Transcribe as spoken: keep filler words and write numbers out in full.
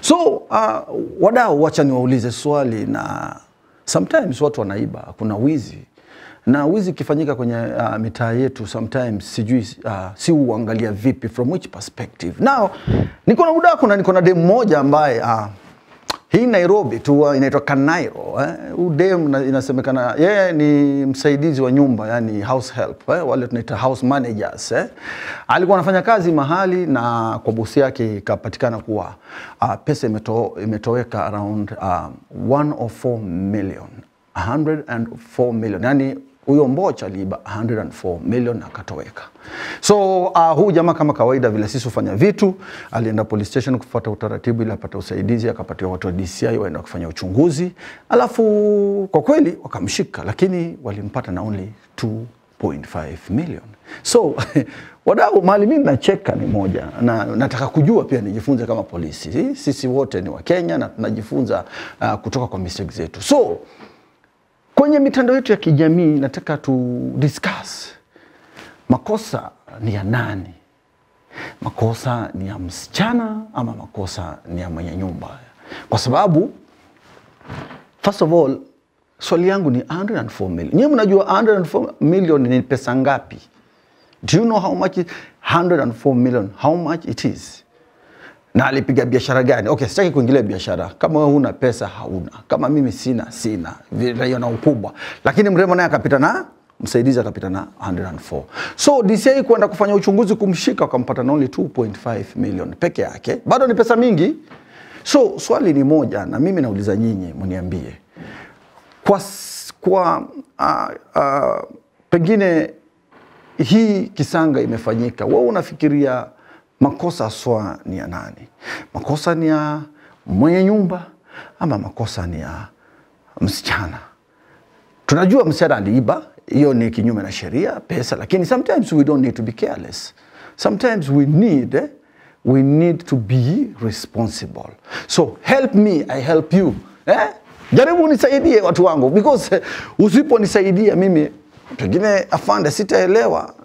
So uh, wadau, wacha niwaulize swali, na sometimes watu wanaiba, kuna wizi. Na wizi kifanyika kwenye uh, mitaa yetu sometimes sijui uh, si uangalia vipi, from which perspective. Now niko na udaku na niko na dem moja ambaye uh, hii Nairobi tu uh, inaitwa Kanairo. Eh? Udem inasemekana yeye ni msaidizi wa nyumba, yani house help, eh? Wale tunaita house managers. Eh? Alikuwa anafanya kazi mahali na kwa bosi yake ikapatikana kuwa uh, pesa imeto, imetoweka around uh, one hundred four million. one hundred four million. Yani huyo mbocha aliiba one hundred four million akatoweka. So uh, huu jamaa kama kawaida vile sisi ufanya vitu, alienda police station kufuata utaratibu ili apate usaidizi, akapatia watu wa D C I waenda kufanya uchunguzi. Alafu kwa kweli wakamshika, lakini walimpata na only two point five million. So wadau, mahali mimi nacheka ni moja, na nataka kujua pia nijifunze kama polisi. Sisi wote ni wa Kenya na tunajifunza uh, kutoka kwa mistakes zetu. So kwenye mitandao yetu ya kijamii nataka tu discuss, makosa ni ya nani? Makosa ni ya msichana ama makosa ni ya mwenye nyumba? Kwa sababu first of all, swali yangu ni one hundred four million. Nyinyi mnajua one hundred four million ni pesa ngapi? Do you know how much is one hundred four million? How much it is? Na alipiga biashara gani? Okay, sitaki kuingilia biashara. Kama wewe huna pesa hauna. Kama mimi sina, sina. Vile hiyo na ukubwa. Lakini mrembo naye akapita na msaidizi akapita na one hundred four. So D C I kwenda kufanya uchunguzi kumshika wakampata na only two point five million peke yake. Bado ni pesa mingi. So swali ni moja, na mimi nauliza nyinyi mniambie. Kwa kwa uh, uh, pengine hii kisanga imefanyika, wewe unafikiria makosa swa ni ya nani? Makosa ni ya mwenye nyumba ama makosa ni ya msichana? Tunajua msichana aliiba, hiyo ni kinyume na sheria, pesa, lakini sometimes we don't need to be careless. Sometimes we need eh, we need to be responsible. So help me, I help you. Eh? Jaribu nisaidie watu wangu, because uh, usipo nisaidia mimi pengine afande sitaelewa.